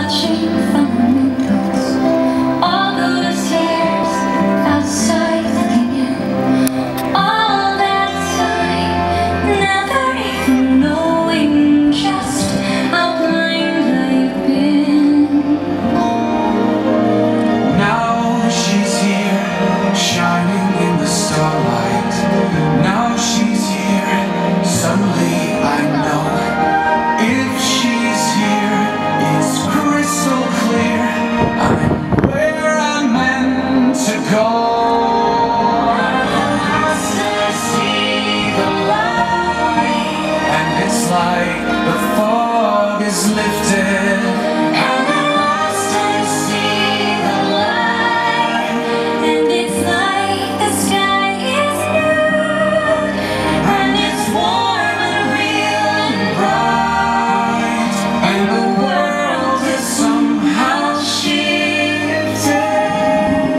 watching from the windows, all those years outside looking in, all that time never even knowing just how blind I've been. Now she's here, shining in the starlight. Now she's here, suddenly I know. If she's here, it's crystal clear, I'm where I'm meant to go. To see the light, and it's like the fog is lifted. And I lost to see the light, and it's like the sky is blue, and it's warm and real and Bright, and the world is somehow shifted.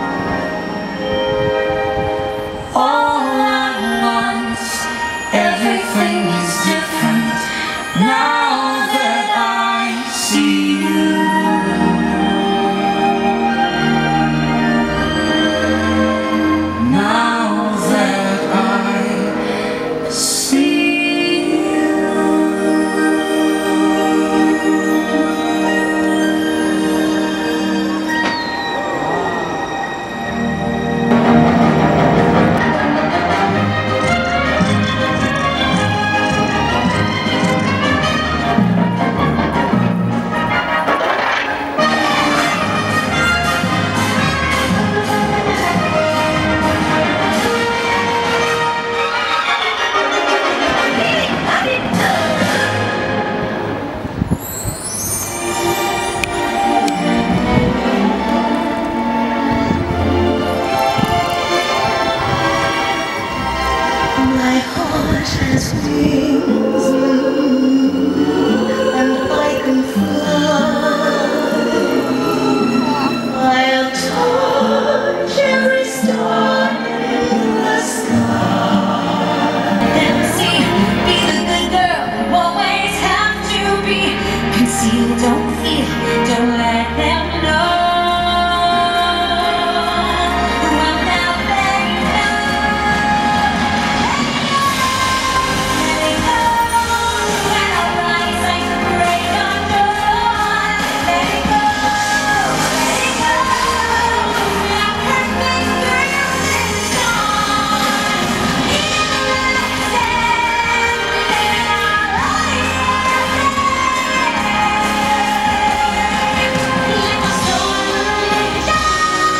all at once. Everything is different now that I see you. Now that I see you. My heart has wings, and I can fly. I'll touch every star in the sky. See, be the good girl you always have to be. Conceal, don't feel, don't let them know. Well, now they know. Let it go. When I rise like the break of dawn. Let it go. Let it go. Now perfect thrill is gone.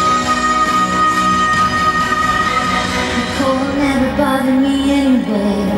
Cold never bothered me anyway.